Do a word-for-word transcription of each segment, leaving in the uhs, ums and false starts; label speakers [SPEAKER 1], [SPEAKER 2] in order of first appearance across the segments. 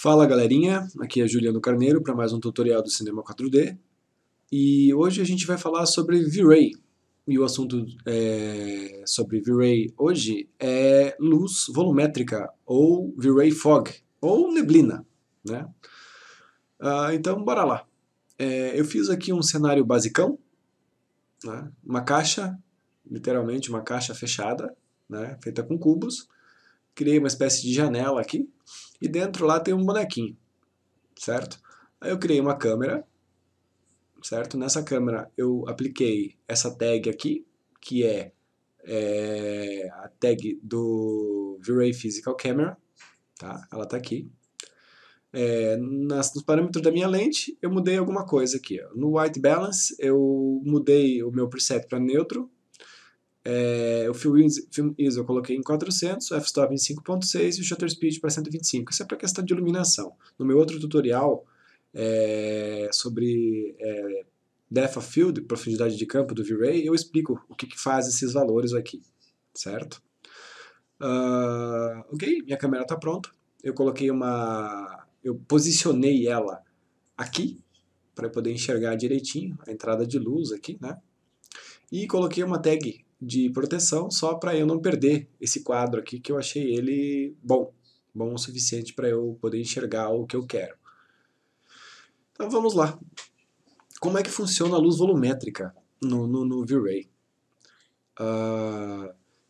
[SPEAKER 1] Fala galerinha, aqui é Juliano Carneiro para mais um tutorial do Cinema quatro D e hoje a gente vai falar sobre V-Ray e o assunto é, sobre V-Ray hoje é luz volumétrica ou V-Ray Fog ou neblina, né? Ah, então bora lá. É, eu fiz aqui um cenário basicão, né? Uma caixa, literalmente uma caixa fechada, né? Feita com cubos. Criei uma espécie de janela aqui e dentro lá tem um bonequinho. Certo? Aí eu criei uma câmera, certo? Nessa câmera eu apliquei essa tag aqui, que é, é a tag do V-Ray Physical Camera, tá? Ela está aqui. É, nas, nos parâmetros da minha lente eu mudei alguma coisa aqui. Ó. No White Balance eu mudei o meu preset para neutro. É, o Film I S O eu coloquei em quatrocentos, o f-stop em cinco ponto seis e o shutter speed para cento e vinte e cinco. Isso é para questão de iluminação. No meu outro tutorial é, sobre é, depth of field, profundidade de campo do V-Ray, eu explico o que, que faz esses valores aqui, certo? Uh, ok, minha câmera está pronta. Eu coloquei uma... eu posicionei ela aqui, para eu poder enxergar direitinho a entrada de luz aqui, né? E coloquei uma tag de proteção só para eu não perder esse quadro aqui, que eu achei ele bom, bom o suficiente para eu poder enxergar o que eu quero. Então vamos lá. Como é que funciona a luz volumétrica no, no, no V-Ray? Uh...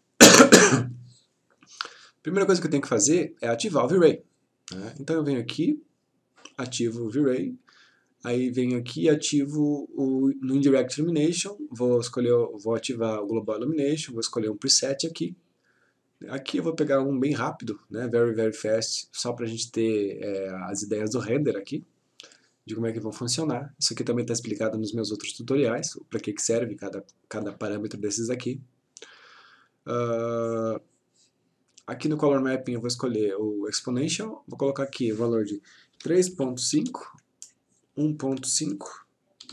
[SPEAKER 1] Primeira coisa que eu tenho que fazer é ativar o V-Ray. Né? Então eu venho aqui, ativo o V-Ray, aí venho aqui e ativo o, no Indirect Illumination, vou, escolher, vou ativar o Global Illumination, vou escolher um preset aqui. Aqui eu vou pegar um bem rápido, né, very, very fast, só para a gente ter é, as ideias do render aqui, de como é que vão funcionar. Isso aqui também está explicado nos meus outros tutoriais, para que, que serve cada, cada parâmetro desses aqui. Uh, aqui no Color Mapping eu vou escolher o Exponential, vou colocar aqui o valor de três ponto cinco, um ponto cinco,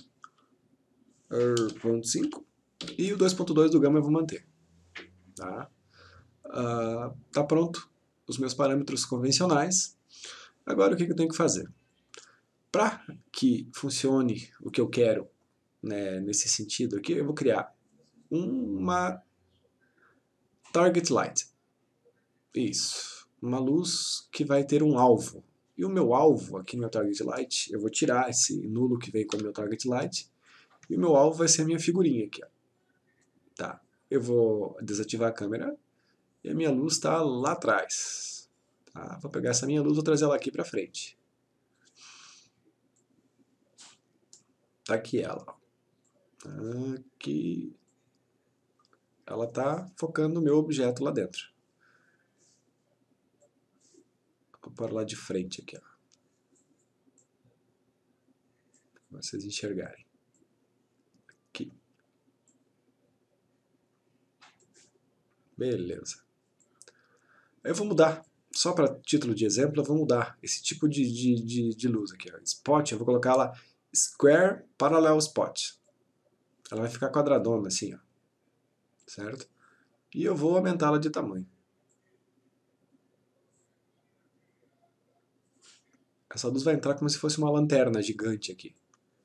[SPEAKER 1] zero ponto cinco e o dois ponto dois do Gamma eu vou manter. Tá? Uh, tá pronto os meus parâmetros convencionais. Agora o que, que eu tenho que fazer? Para que funcione o que eu quero, né, nesse sentido aqui, eu vou criar uma target light. Isso, uma luz que vai ter um alvo. E o meu alvo aqui no meu target light, eu vou tirar esse nulo que vem com o meu target light, e o meu alvo vai ser a minha figurinha aqui. Ó. Tá. Eu vou desativar a câmera e a minha luz está lá atrás. Tá? Vou pegar essa minha luz e vou trazer ela aqui para frente. Tá aqui ela. Aqui. Ela está focando no meu objeto lá dentro. Vou pôr lá de frente aqui, ó. Para vocês enxergarem. Aqui. Beleza. Aí eu vou mudar. Só para título de exemplo, eu vou mudar esse tipo de, de, de, de luz aqui. Ó. Spot, eu vou colocar lá Square Parallel Spot. Ela vai ficar quadradona assim, ó. Certo? E eu vou aumentá-la de tamanho. Essa luz vai entrar como se fosse uma lanterna gigante aqui.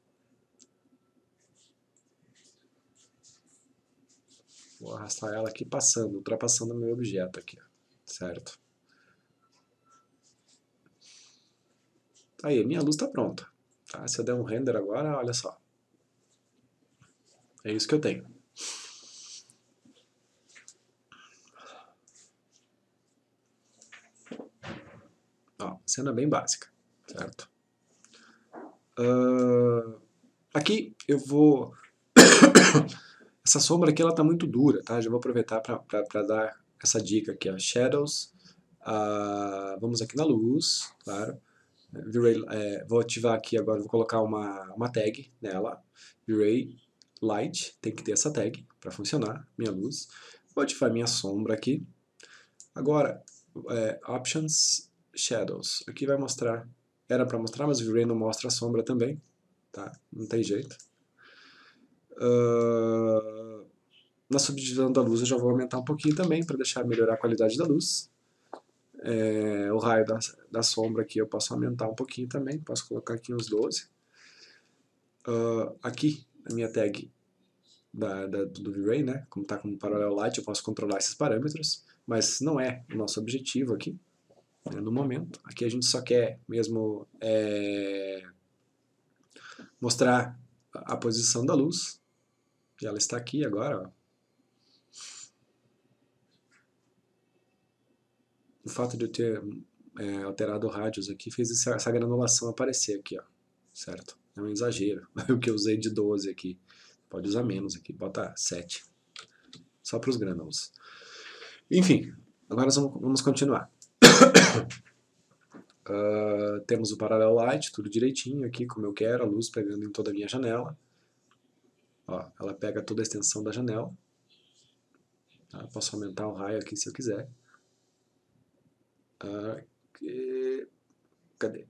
[SPEAKER 1] Vou arrastar ela aqui passando, ultrapassando o meu objeto aqui, ó. Certo? Aí, a minha luz está pronta. Tá? Se eu der um render agora, olha só. É isso que eu tenho. Ó, cena bem básica, certo? Uh, aqui eu vou... Essa sombra aqui ela está muito dura, tá? Já vou aproveitar para dar essa dica aqui, ó. Shadows. Uh, vamos aqui na luz, claro. V-Ray, é, vou ativar aqui agora, vou colocar uma, uma tag nela. V-Ray Light, tem que ter essa tag para funcionar, minha luz. Vou ativar minha sombra aqui. Agora, é, Options, Shadows. Aqui vai mostrar, era para mostrar, mas o V-Ray não mostra a sombra também. Tá? Não tem jeito. Uh, na subdivisão da luz eu já vou aumentar um pouquinho também, para deixar melhorar a qualidade da luz. É, o raio da, da sombra aqui eu posso aumentar um pouquinho também, posso colocar aqui uns doze. Uh, aqui, a minha tag da, da, do V-Ray, né? Como está com Parallel Light, eu posso controlar esses parâmetros, mas não é o nosso objetivo aqui, né, no momento. Aqui a gente só quer mesmo é, mostrar a, a posição da luz, e ela está aqui agora, ó. O fato de eu ter é, alterado rádios aqui fez essa, essa granulação aparecer aqui, ó, certo? É um exagero. O que eu usei de doze aqui. Pode usar menos aqui, bota sete. Só para os grânulos. Enfim, agora vamos continuar. Uh, temos o Parallel Light, tudo direitinho aqui, como eu quero, a luz pegando em toda a minha janela. Ó, ela pega toda a extensão da janela. Tá? Posso aumentar o raio aqui se eu quiser. Aqui. Cadê?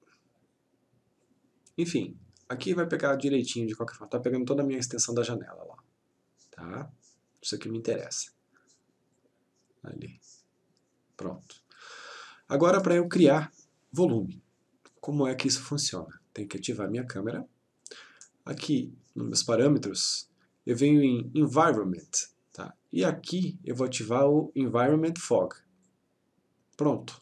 [SPEAKER 1] Enfim, aqui vai pegar direitinho de qualquer forma. Tá pegando toda a minha extensão da janela lá. Tá? Isso aqui me interessa. Ali. Pronto. Agora para eu criar volume. Como é que isso funciona? Tenho que ativar minha câmera. Aqui, nos meus parâmetros, eu venho em Environment. Tá? E aqui eu vou ativar o Environment Fog. Pronto.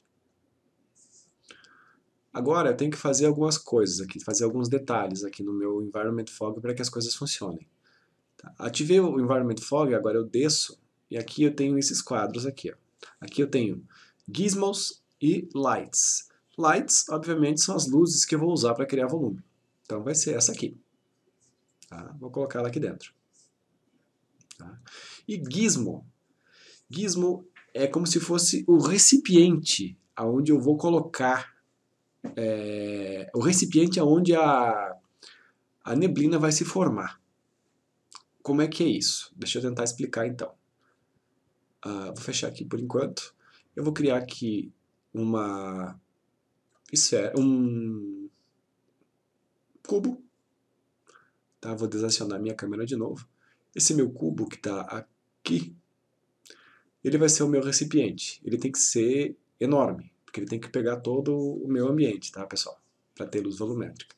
[SPEAKER 1] Agora eu tenho que fazer algumas coisas aqui, fazer alguns detalhes aqui no meu Environment Fog para que as coisas funcionem. Tá? Ativei o Environment Fog, agora eu desço e aqui eu tenho esses quadros aqui. Ó. Aqui eu tenho Gizmos e Lights. Lights, obviamente, são as luzes que eu vou usar para criar volume. Então vai ser essa aqui. Tá? Vou colocar ela aqui dentro. Tá? E Gizmo. Gizmo é como se fosse o recipiente aonde eu vou colocar é, o recipiente aonde a, a neblina vai se formar. Como é que é isso? Deixa eu tentar explicar então. Uh, vou fechar aqui por enquanto. Eu vou criar aqui uma esfera, um cubo. Tá? Vou desacionar minha câmera de novo. Esse meu cubo que está aqui, ele vai ser o meu recipiente. Ele tem que ser enorme, porque ele tem que pegar todo o meu ambiente, tá, pessoal? Para ter luz volumétrica.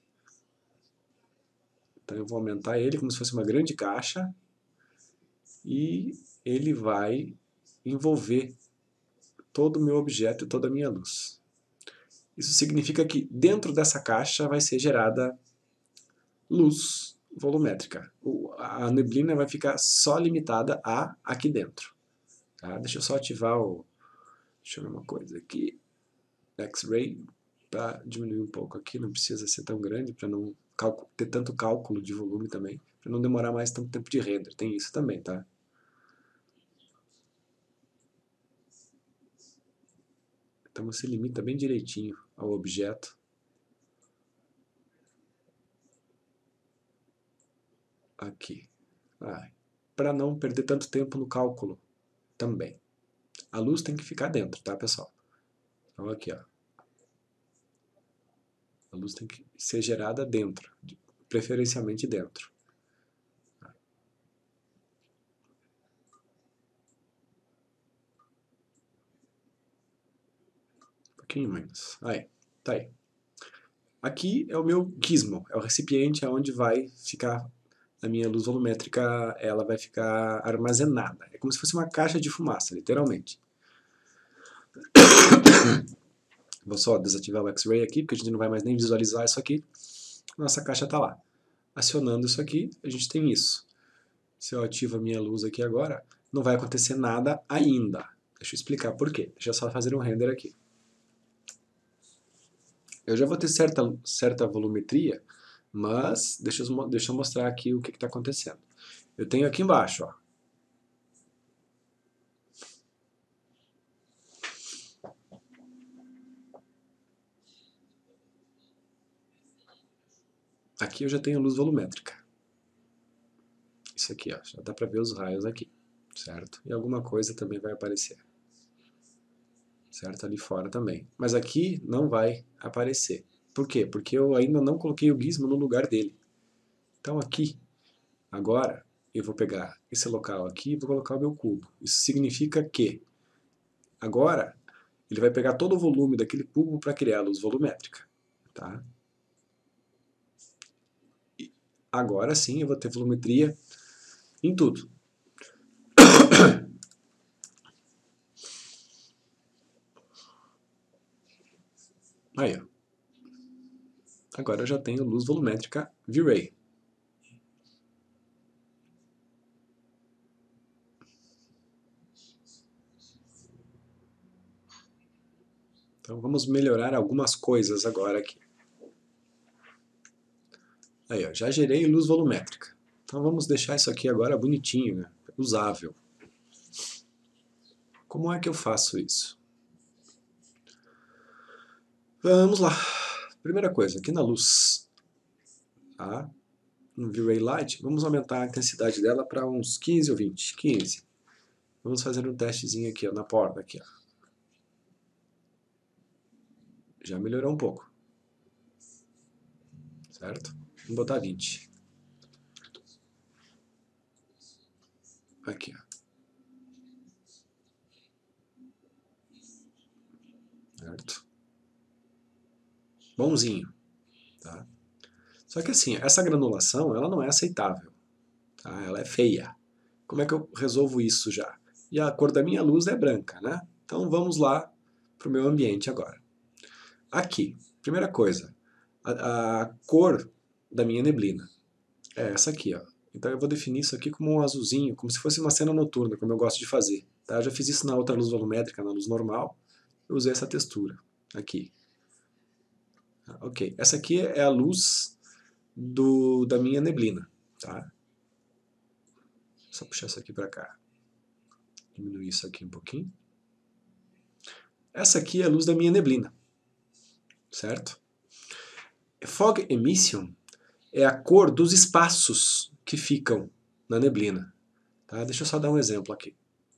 [SPEAKER 1] Então eu vou aumentar ele como se fosse uma grande caixa e ele vai envolver todo o meu objeto e toda a minha luz. Isso significa que dentro dessa caixa vai ser gerada luz volumétrica. A neblina vai ficar só limitada a aqui dentro. Tá? Deixa eu só ativar o... Deixa eu ver uma coisa aqui. X-Ray, para diminuir um pouco aqui, não precisa ser tão grande, para não ter tanto cálculo de volume também, para não demorar mais tanto tempo de render. Tem isso também, tá? Então você limita bem direitinho ao objeto. Aqui. Ah, para não perder tanto tempo no cálculo também. A luz tem que ficar dentro, tá, pessoal? Então aqui, ó. A luz tem que ser gerada dentro, preferencialmente dentro. Um pouquinho menos. Aí, tá aí. Aqui é o meu gizmo, é o recipiente onde vai ficar a minha luz volumétrica, ela vai ficar armazenada. É como se fosse uma caixa de fumaça, literalmente. Vou só desativar o X-Ray aqui, porque a gente não vai mais nem visualizar isso aqui. Nossa caixa está lá. Acionando isso aqui, a gente tem isso. Se eu ativo a minha luz aqui agora, não vai acontecer nada ainda. Deixa eu explicar por quê. Deixa eu só fazer um render aqui. Eu já vou ter certa, certa volumetria, mas deixa eu, deixa eu mostrar aqui o que está acontecendo. Eu tenho aqui embaixo, ó. Aqui eu já tenho luz volumétrica. Isso aqui, ó, já dá para ver os raios aqui, certo? E alguma coisa também vai aparecer. Certo? Ali fora também. Mas aqui não vai aparecer. Por quê? Porque eu ainda não coloquei o gizmo no lugar dele. Então aqui, agora, eu vou pegar esse local aqui e vou colocar o meu cubo. Isso significa que agora ele vai pegar todo o volume daquele bulbo para criar a luz volumétrica. Tá? E agora sim eu vou ter volumetria em tudo. Aí, ó. Agora eu já tenho luz volumétrica V-Ray. Então vamos melhorar algumas coisas agora aqui. Aí, ó, já gerei luz volumétrica. Então vamos deixar isso aqui agora bonitinho, né? Usável. Como é que eu faço isso? Vamos lá. Primeira coisa, aqui na luz, tá? No V-Ray Light, vamos aumentar a intensidade dela para uns quinze ou vinte. quinze. Vamos fazer um testezinho aqui, ó, na porta. Aqui, ó. Já melhorou um pouco. Certo? Vamos botar vinte. Aqui, ó. Certo? Bonzinho. Tá? Só que assim, essa granulação, ela não é aceitável. Tá? Ela é feia. Como é que eu resolvo isso já? E a cor da minha luz é branca, né? Então vamos lá para o meu ambiente agora. Aqui, primeira coisa, a, a cor da minha neblina é essa aqui, ó. Então eu vou definir isso aqui como um azulzinho, como se fosse uma cena noturna, como eu gosto de fazer. Tá? Eu já fiz isso na outra luz volumétrica, na luz normal. Eu usei essa textura aqui. Ok, essa aqui é a luz do, da minha neblina. Tá? Só puxar isso aqui para cá. Diminuir isso aqui um pouquinho. Essa aqui é a luz da minha neblina. Certo? Fog emission é a cor dos espaços que ficam na neblina. Tá? Deixa eu só dar um exemplo aqui.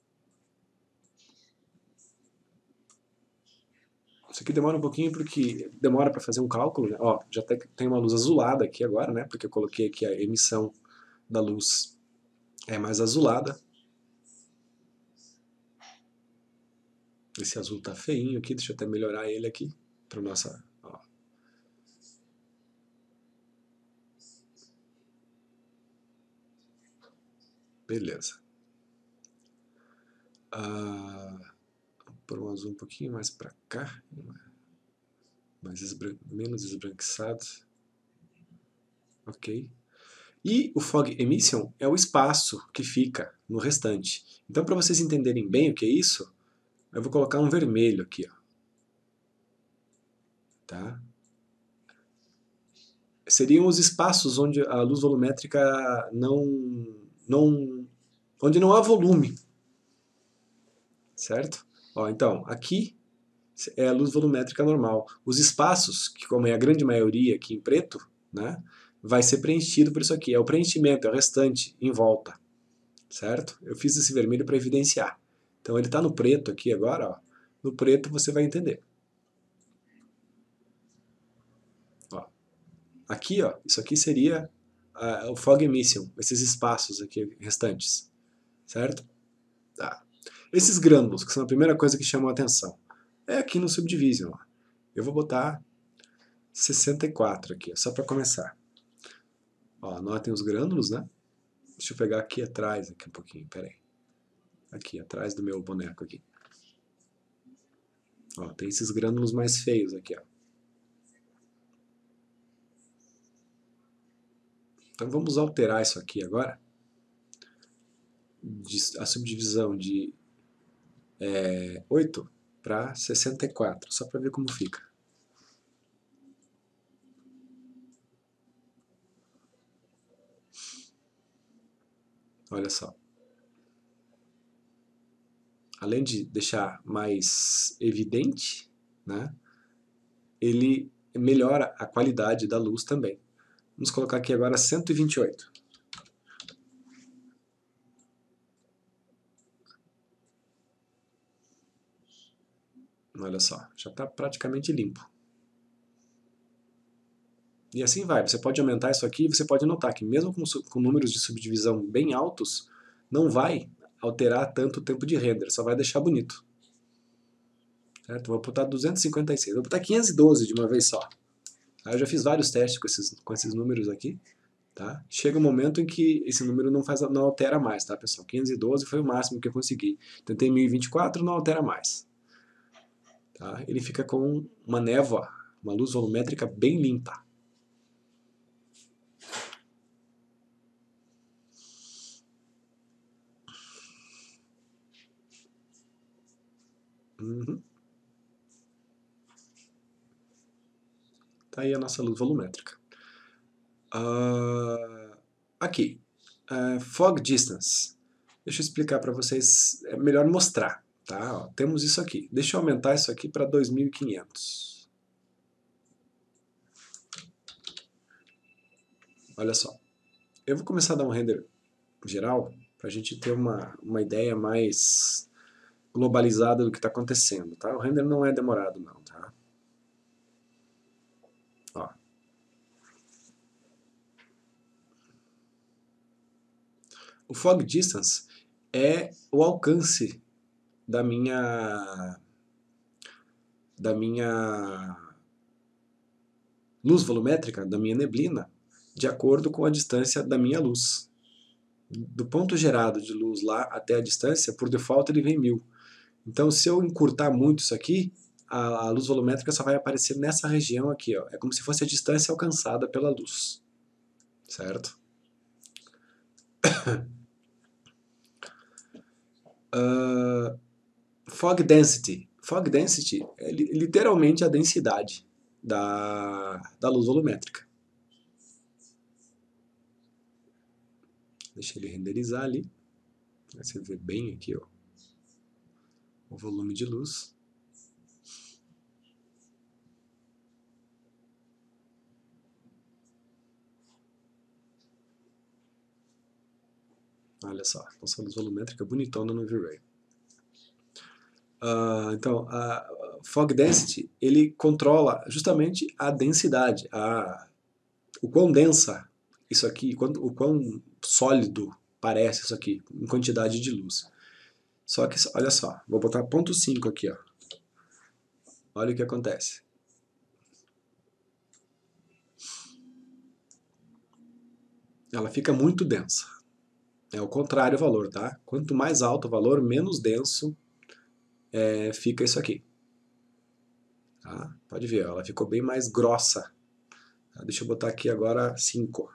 [SPEAKER 1] Isso aqui demora um pouquinho porque demora para fazer um cálculo. Né? Ó, já tem uma luz azulada aqui agora, né? Porque eu coloquei aqui a emissão da luz é mais azulada. Esse azul tá feinho aqui, deixa eu até melhorar ele aqui para nossa. Ó. Beleza. Ah, vou pôr um azul um pouquinho mais para cá, mais esbran... menos esbranquiçado. Ok. E o fog emission é o espaço que fica no restante. Então, para vocês entenderem bem o que é isso, eu vou colocar um vermelho aqui, ó. Tá? Seriam os espaços onde a luz volumétrica não, não, onde não há volume, certo? Ó, então, aqui é a luz volumétrica normal. Os espaços, que como é a grande maioria aqui em preto, né, vai ser preenchido por isso aqui. É o preenchimento, é o restante em volta, certo? Eu fiz esse vermelho para evidenciar. Então ele está no preto aqui agora, ó. No preto você vai entender. Ó. Aqui, ó, isso aqui seria uh, o fog emission, esses espaços aqui restantes, certo? Tá. Esses grânulos, que são a primeira coisa que chamam a atenção, é aqui no Subdivision. Ó. Eu vou botar sessenta e quatro aqui, ó, só para começar. Ó, notem os grânulos, né? Deixa eu pegar aqui atrás, aqui um pouquinho, peraí. Aqui, atrás do meu boneco aqui. Ó, tem esses grânulos mais feios aqui, ó. Então vamos alterar isso aqui agora. A subdivisão de é, oito para sessenta e quatro, só para ver como fica. Olha só. Além de deixar mais evidente, né, ele melhora a qualidade da luz também. Vamos colocar aqui agora cento e vinte e oito. Olha só, já está praticamente limpo. E assim vai, você pode aumentar isso aqui e você pode notar que mesmo com, com números de subdivisão bem altos, não vai alterar tanto o tempo de render, só vai deixar bonito. certo? Vou botar duzentos e cinquenta e seis, vou botar quinhentos e doze de uma vez só. Aí eu já fiz vários testes com esses, com esses números aqui, tá? Chega um momento em que esse número não, faz, não altera mais, tá, pessoal? quinhentos e doze foi o máximo que eu consegui. Tentei mil e vinte e quatro, não altera mais. Tá? Ele fica com uma névoa, uma luz volumétrica bem limpa. Uhum. Tá aí a nossa luz volumétrica. Uh, aqui, uh, fog distance. Deixa eu explicar para vocês, é melhor mostrar. Tá? Ó, temos isso aqui. Deixa eu aumentar isso aqui para dois mil e quinhentos. Olha só. Eu vou começar a dar um render geral para a gente ter uma, uma ideia mais globalizada do que está acontecendo. Tá? O render não é demorado não. Tá? Ó. O fog distance é o alcance da minha da minha luz volumétrica, da minha neblina, de acordo com a distância da minha luz. Do ponto gerado de luz lá até a distância, por default ele vem mil. Então se eu encurtar muito isso aqui, a, a luz volumétrica só vai aparecer nessa região aqui, ó. É como se fosse a distância alcançada pela luz. Certo? uh, fog density. Fog density é literalmente a densidade da, da luz volumétrica. Deixa ele renderizar ali. Você vê bem aqui, ó, o volume de luz. Olha só, nossa luz volumétrica bonitona no V-Ray. Uh, então, a fog density, ele controla justamente a densidade, a, o quão densa isso aqui, o quão sólido parece isso aqui, em quantidade de luz. Só que, olha só, vou botar ponto cinco aqui, ó. Olha o que acontece. Ela fica muito densa. É o contrário o valor, tá? Quanto mais alto o valor, menos denso é, fica isso aqui. Tá? Pode ver, ó, ela ficou bem mais grossa. Tá? Deixa eu botar aqui agora cinco.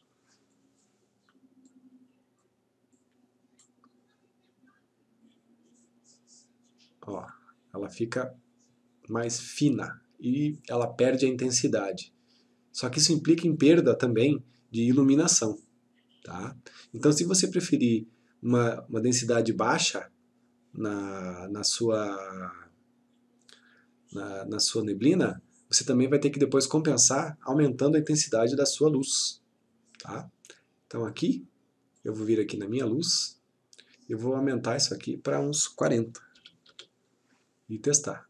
[SPEAKER 1] Ó, ela fica mais fina e ela perde a intensidade. Só que isso implica em perda também de iluminação. Tá? Então, se você preferir uma, uma densidade baixa na, na, sua, na, na sua neblina, você também vai ter que depois compensar aumentando a intensidade da sua luz. Tá? Então aqui, eu vou vir aqui na minha luz, eu vou aumentar isso aqui para uns quarenta e testar.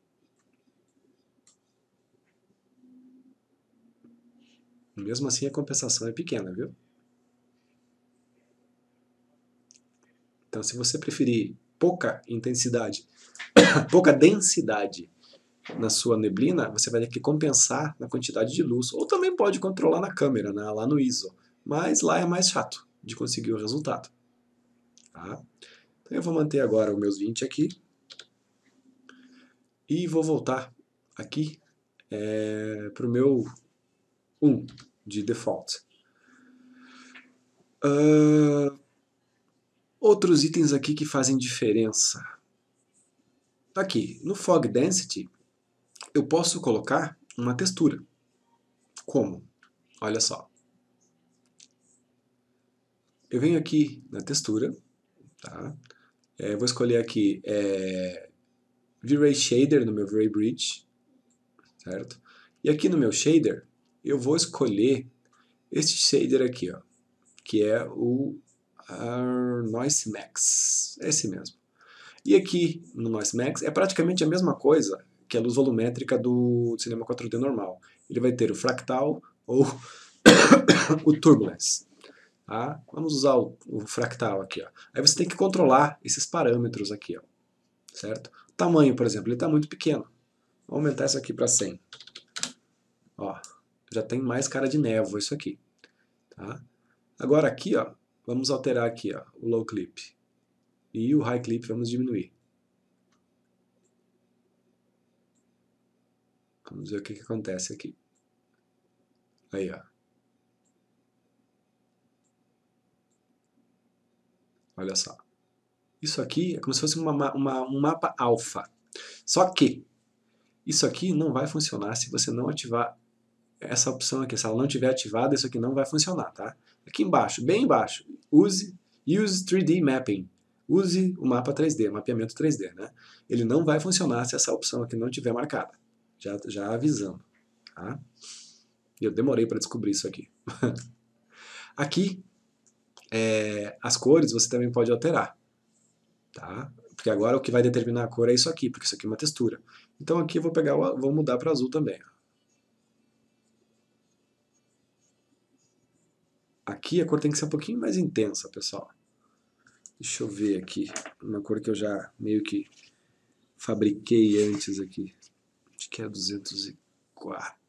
[SPEAKER 1] Mesmo assim a compensação é pequena, viu? Então se você preferir pouca intensidade, pouca densidade na sua neblina, você vai ter que compensar na quantidade de luz. Ou também pode controlar na câmera, né, lá no I S O. Mas lá é mais chato de conseguir o resultado. Tá? Então eu vou manter agora os meus vinte aqui. E vou voltar aqui é, para o meu um de default. Uh, outros itens aqui que fazem diferença. Aqui, no Fog Density, eu posso colocar uma textura. Como? Olha só. Eu venho aqui na textura, tá? É, vou escolher aqui é, V-Ray Shader no meu V-Ray Bridge, certo? E aqui no meu shader, eu vou escolher este shader aqui, ó, que é o uh, Noise Max, esse mesmo. E aqui no Noise Max é praticamente a mesma coisa que a luz volumétrica do Cinema quatro D normal. Ele vai ter o fractal ou o turbulence. Tá? Vamos usar o, o fractal aqui. Ó. Aí você tem que controlar esses parâmetros aqui, ó, certo? Tamanho, por exemplo, ele está muito pequeno. Vou aumentar isso aqui para cem. Ó, já tem mais cara de névoa isso aqui. Tá? Agora aqui, ó, vamos alterar aqui, ó, o low clip. E o high clip vamos diminuir. Vamos ver o que, que acontece aqui. Aí, ó. Olha só. Isso aqui é como se fosse uma, uma, um mapa alfa. Só que isso aqui não vai funcionar se você não ativar essa opção aqui. Se ela não estiver ativada, isso aqui não vai funcionar, tá? Aqui embaixo, bem embaixo, use Use três D Mapping. Use o mapa três D, o mapeamento três D, né? Ele não vai funcionar se essa opção aqui não estiver marcada. Já, já avisando, tá? E eu demorei para descobrir isso aqui. Aqui, é, as cores você também pode alterar, tá? Porque agora o que vai determinar a cor é isso aqui, porque isso aqui é uma textura. Então aqui eu vou pegar, o, vou mudar para azul também. Aqui a cor tem que ser um pouquinho mais intensa, pessoal. Deixa eu ver aqui, uma cor que eu já meio que fabriquei antes aqui. Acho que é duzentos e quatro.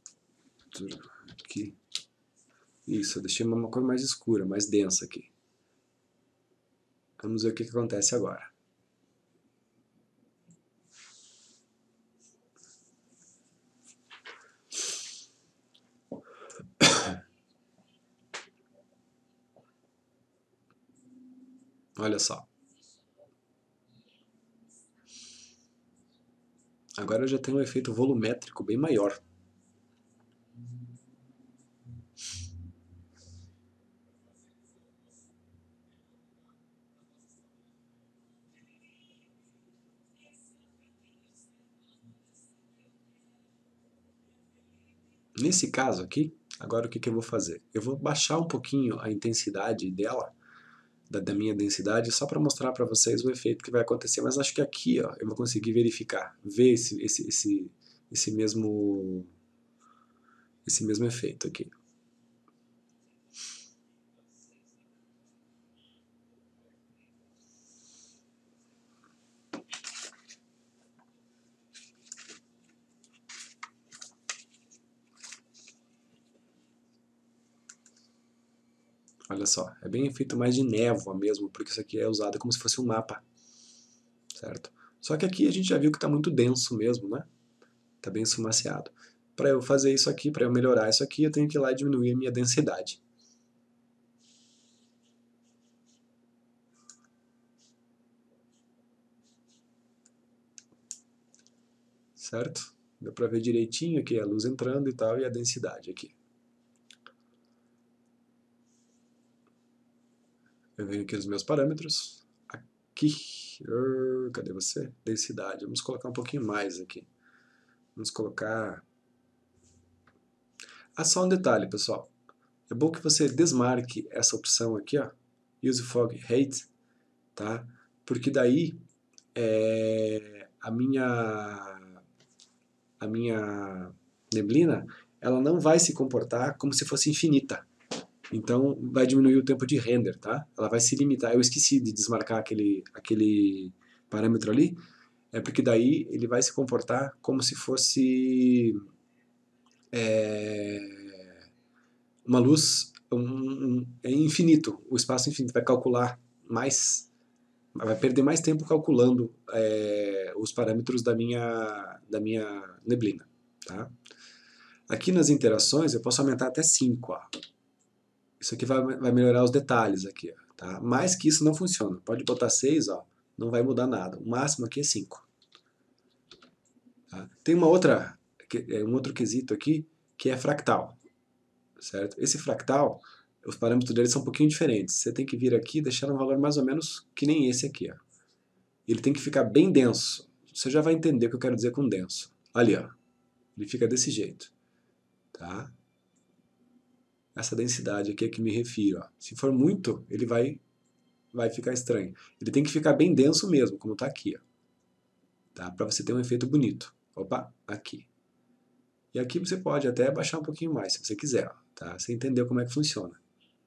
[SPEAKER 1] Aqui. Isso, eu deixei uma cor mais escura, mais densa aqui. Vamos ver o que, que acontece agora. Olha só. Agora eu já tenho um efeito volumétrico bem maior. Nesse caso aqui, agora o que, que eu vou fazer? Eu vou baixar um pouquinho a intensidade dela, da, da minha densidade, só para mostrar para vocês o efeito que vai acontecer. Mas acho que aqui, ó, eu vou conseguir verificar, ver esse, esse, esse, esse, mesmo, esse mesmo efeito aqui. Olha só, é bem efeito mais de névoa mesmo, porque isso aqui é usado como se fosse um mapa, certo? Só que aqui a gente já viu que está muito denso mesmo, né? Está bem esfumaciado. Para eu fazer isso aqui, para eu melhorar isso aqui, eu tenho que ir lá e diminuir a minha densidade. Certo? Deu para ver direitinho aqui a luz entrando e tal, e a densidade aqui. Eu venho aqui nos meus parâmetros. Aqui. Cadê você? Densidade. Vamos colocar um pouquinho mais aqui. Vamos colocar... Ah, só um detalhe, pessoal. É bom que você desmarque essa opção aqui, ó. Use Fog Height, tá? Porque daí é, a minha a minha neblina, ela não vai se comportar como se fosse infinita. Então vai diminuir o tempo de render, tá? Ela vai se limitar. Eu esqueci de desmarcar aquele, aquele parâmetro ali, é porque daí ele vai se comportar como se fosse é, uma luz um, um, é infinito, o espaço infinito, vai calcular mais, vai perder mais tempo calculando é, os parâmetros da minha, da minha neblina, tá? Aqui nas interações eu posso aumentar até cinco, ó. Isso aqui vai, vai melhorar os detalhes aqui, ó, tá? Mais que isso não funciona. Pode botar seis, ó, não vai mudar nada. O máximo aqui é cinco. Tá? Tem uma outra, um outro quesito aqui que é fractal, certo? Esse fractal, os parâmetros dele são um pouquinho diferentes. Você tem que vir aqui e deixar um valor mais ou menos que nem esse aqui, ó. Ele tem que ficar bem denso. Você já vai entender o que eu quero dizer com denso. Ali, ó. Ele fica desse jeito, tá? Essa densidade aqui é que me refiro, ó. Se for muito, ele vai vai ficar estranho. Ele tem que ficar bem denso mesmo, como está aqui, ó. Tá? Para você ter um efeito bonito. Opa, aqui. E aqui você pode até baixar um pouquinho mais, se você quiser, ó, tá? Você entendeu como é que funciona,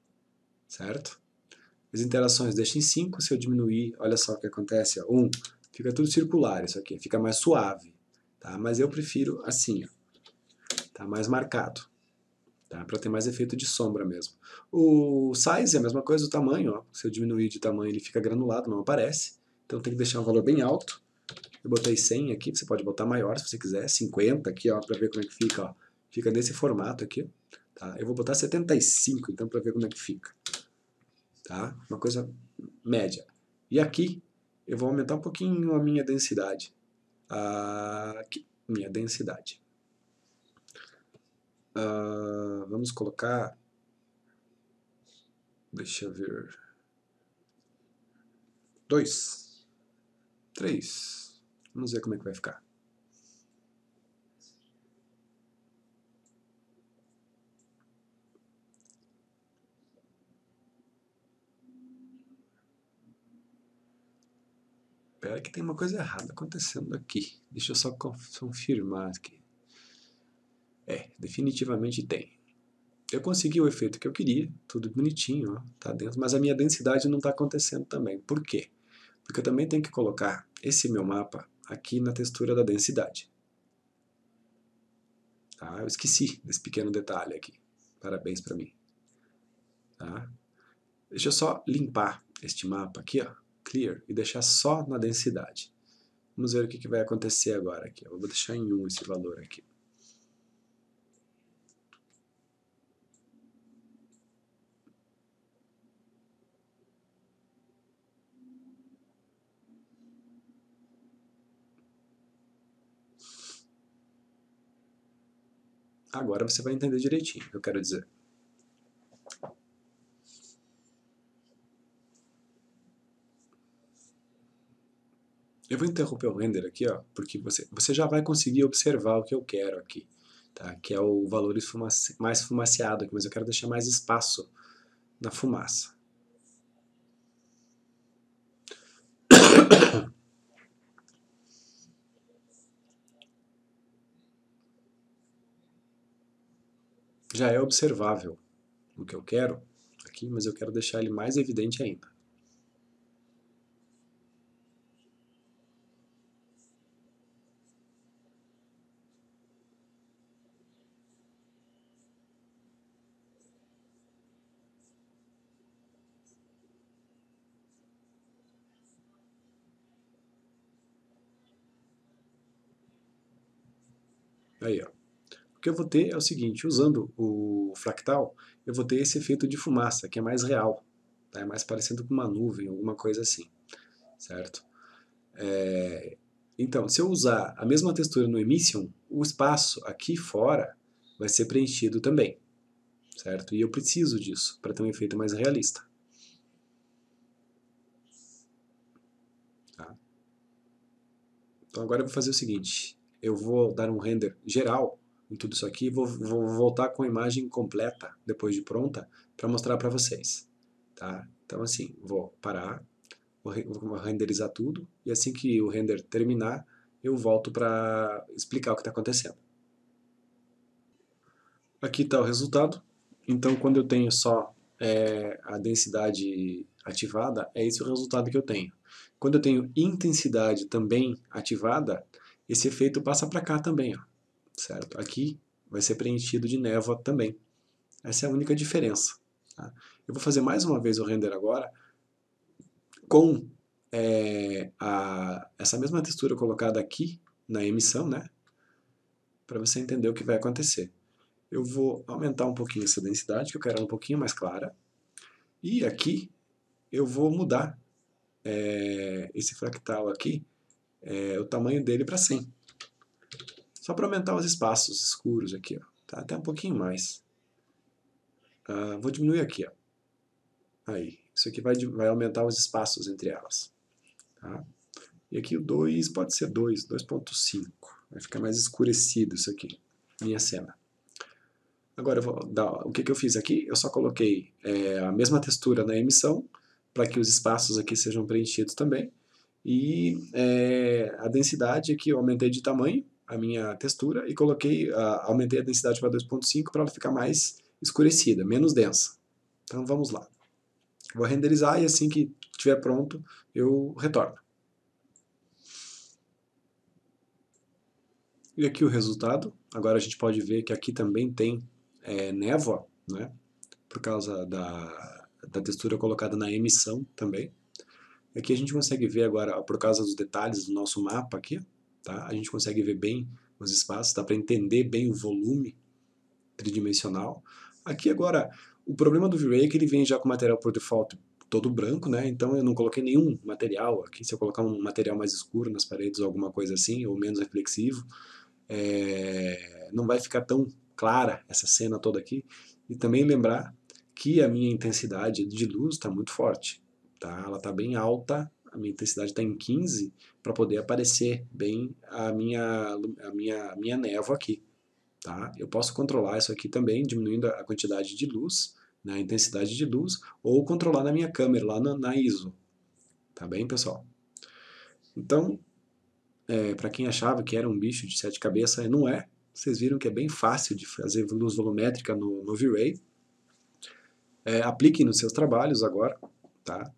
[SPEAKER 1] certo? As interações deixa em cinco, se eu diminuir, olha só o que acontece, ó. um, Fica tudo circular isso aqui, fica mais suave, tá? Mas eu prefiro assim, ó, tá mais marcado, tá? Para ter mais efeito de sombra mesmo. O size é a mesma coisa, o tamanho, ó. Se eu diminuir de tamanho ele fica granulado, não aparece. Então tem que deixar um valor bem alto. Eu botei cem aqui, você pode botar maior se você quiser, cinquenta aqui, ó, para ver como é que fica, ó. Fica nesse formato aqui, tá? Eu vou botar setenta e cinco, então, para ver como é que fica, tá? Uma coisa média. E aqui eu vou aumentar um pouquinho a minha densidade. Aqui, minha densidade. Uh, vamos colocar, deixa eu ver, dois, três, vamos ver como é que vai ficar. Espera que tem uma coisa errada acontecendo aqui. Deixa eu só confirmar aqui. É, definitivamente tem. Eu consegui o efeito que eu queria, tudo bonitinho, ó, tá dentro, mas a minha densidade não está acontecendo também. Por quê? Porque eu também tenho que colocar esse meu mapa aqui na textura da densidade. Tá? Eu esqueci desse pequeno detalhe aqui. Parabéns para mim. Tá? Deixa eu só limpar este mapa aqui, ó, clear, e deixar só na densidade. Vamos ver o que, que vai acontecer agora aqui. Eu vou deixar em um esse valor aqui. Agora você vai entender direitinho o que eu quero dizer. Eu vou interromper o render aqui, ó, porque você, você já vai conseguir observar o que eu quero aqui, tá? Que é o valor esfumaci, mais fumaciado aqui, mas eu quero deixar mais espaço na fumaça. Já é observável o que eu quero aqui, mas eu quero deixar ele mais evidente ainda. Aí, ó. O que eu vou ter é o seguinte, usando o fractal, eu vou ter esse efeito de fumaça, que é mais real, tá? É mais parecendo com uma nuvem, alguma coisa assim, certo? É... Então, se eu usar a mesma textura no Emission, o espaço aqui fora vai ser preenchido também, certo? E eu preciso disso para ter um efeito mais realista. Tá? Então agora eu vou fazer o seguinte, eu vou dar um render geral em tudo isso aqui, vou, vou voltar com a imagem completa, depois de pronta, para mostrar para vocês. Tá? Então assim, vou parar, vou, vou renderizar tudo, e assim que o render terminar, eu volto para explicar o que está acontecendo. Aqui está o resultado. Então quando eu tenho só é, a densidade ativada, é esse o resultado que eu tenho. Quando eu tenho intensidade também ativada, esse efeito passa para cá também, ó, certo? Aqui vai ser preenchido de névoa também. Essa é a única diferença. Tá? Eu vou fazer mais uma vez o render agora com é, a, essa mesma textura colocada aqui na emissão, né? Para você entender o que vai acontecer. Eu vou aumentar um pouquinho essa densidade, que eu quero ela um pouquinho mais clara. E aqui eu vou mudar é, esse fractal aqui, é, o tamanho dele para cem. Só para aumentar os espaços escuros aqui, ó. Tá até um pouquinho mais. Uh, vou diminuir aqui, ó. Aí, isso aqui vai, vai aumentar os espaços entre elas. Tá? E aqui o dois pode ser dois, dois ponto cinco. Vai ficar mais escurecido isso aqui, minha cena. Agora eu vou dar, o que, que eu fiz aqui? Eu só coloquei é, a mesma textura na emissão, para que os espaços aqui sejam preenchidos também. E é, a densidade aqui eu aumentei de tamanho, a minha textura, e coloquei, a, aumentei a densidade para dois ponto cinco para ela ficar mais escurecida, menos densa. Então vamos lá. Vou renderizar e assim que estiver pronto eu retorno. E aqui o resultado. Agora a gente pode ver que aqui também tem é, névoa, né? Por causa da, da textura colocada na emissão também. Aqui a gente consegue ver agora, por causa dos detalhes do nosso mapa aqui, tá? A gente consegue ver bem os espaços, dá para entender bem o volume tridimensional. Aqui agora, o problema do V-Ray é que ele vem já com material por default todo branco, né? Então eu não coloquei nenhum material aqui. Se eu colocar um material mais escuro nas paredes ou alguma coisa assim, ou menos reflexivo, é... não vai ficar tão clara essa cena toda aqui. E também lembrar que a minha intensidade de luz está muito forte, tá? Ela está bem alta, a minha intensidade está em quinze para poder aparecer bem a minha, a minha, a minha névoa aqui. Tá? Eu posso controlar isso aqui também, diminuindo a quantidade de luz, né, a intensidade de luz, ou controlar na minha câmera, lá na, na I S O. Tá bem, pessoal? Então, é, para quem achava que era um bicho de sete cabeças, não é. Vocês viram que é bem fácil de fazer luz volumétrica no, no V-Ray. É, apliquem nos seus trabalhos agora. Tá?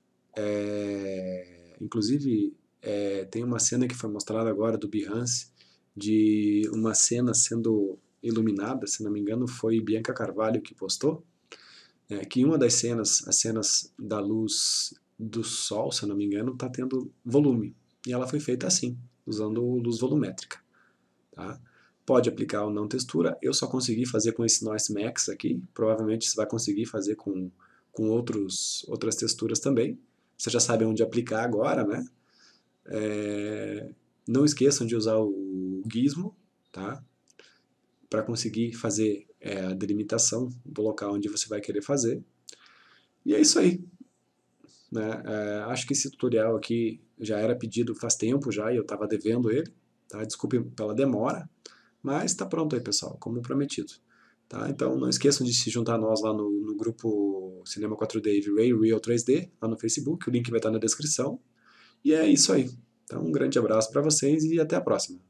[SPEAKER 1] É, inclusive, é, tem uma cena que foi mostrada agora do Behance, de uma cena sendo iluminada, se não me engano foi Bianca Carvalho que postou, é, que uma das cenas, as cenas da luz do sol, se não me engano, está tendo volume. E ela foi feita assim, usando luz volumétrica. Tá? Pode aplicar ou não textura, eu só consegui fazer com esse Noise Max aqui, provavelmente você vai conseguir fazer com, com outros, outras texturas também. Você já sabe onde aplicar agora, né? É, não esqueçam de usar o Gizmo, tá? Para conseguir fazer é, a delimitação do local onde você vai querer fazer. E é isso aí. Né? É, acho que esse tutorial aqui já era pedido faz tempo já e eu estava devendo ele. Tá? Desculpe pela demora, mas está pronto aí, pessoal, como prometido. Tá? Então não esqueçam de se juntar a nós lá no, no grupo Cinema quatro D V-Ray Real três D, lá no Facebook, o link vai estar na descrição. E é isso aí. Então um grande abraço para vocês e até a próxima.